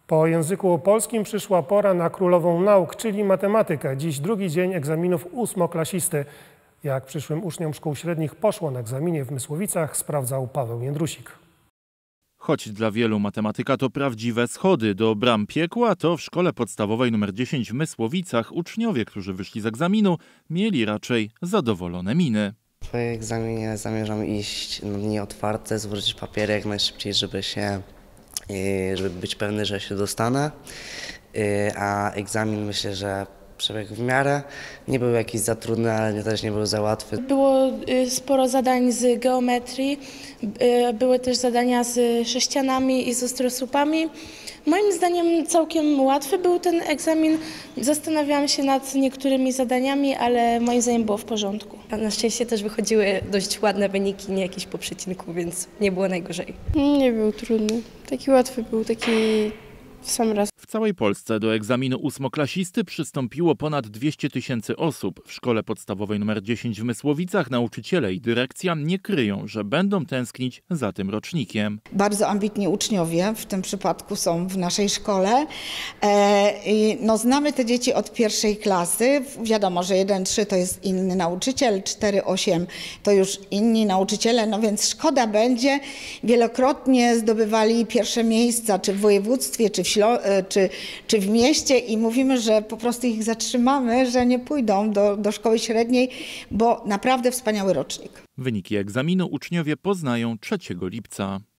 Po języku polskim przyszła pora na królową nauk, czyli matematykę. Dziś drugi dzień egzaminów ósmoklasisty. Jak przyszłym uczniom szkół średnich poszło na egzaminie w Mysłowicach, sprawdzał Paweł Jędrusik. Choć dla wielu matematyka to prawdziwe schody do bram piekła, to w szkole podstawowej nr 10 w Mysłowicach uczniowie, którzy wyszli z egzaminu, mieli raczej zadowolone miny. W egzaminie zamierzam iść na dni otwarte, złożyć papiery jak najszybciej, żeby być pewny, że się dostanę. A egzamin myślę, że przebiegł w miarę. Nie był jakiś za trudny, ale też nie był za łatwy. Było sporo zadań z geometrii, były też zadania z sześcianami i z ostrosłupami. Moim zdaniem całkiem łatwy był ten egzamin. Zastanawiałam się nad niektórymi zadaniami, ale moim zdaniem było w porządku. Na szczęście też wychodziły dość ładne wyniki, nie jakieś po przecinku, więc nie było najgorzej. Nie był trudny. Taki łatwy był, taki w sam raz. W całej Polsce do egzaminu ósmoklasisty przystąpiło ponad 200 000 osób. W szkole podstawowej nr 10 w Mysłowicach nauczyciele i dyrekcja nie kryją, że będą tęsknić za tym rocznikiem. Bardzo ambitni uczniowie w tym przypadku są w naszej szkole. Znamy te dzieci od pierwszej klasy. Wiadomo, że 1-3 to jest inny nauczyciel, 4-8 to już inni nauczyciele, no więc szkoda będzie. Wielokrotnie zdobywali pierwsze miejsca, czy w województwie, czy w mieście i mówimy, że po prostu ich zatrzymamy, że nie pójdą do szkoły średniej, bo naprawdę wspaniały rocznik. Wyniki egzaminu uczniowie poznają 3 lipca.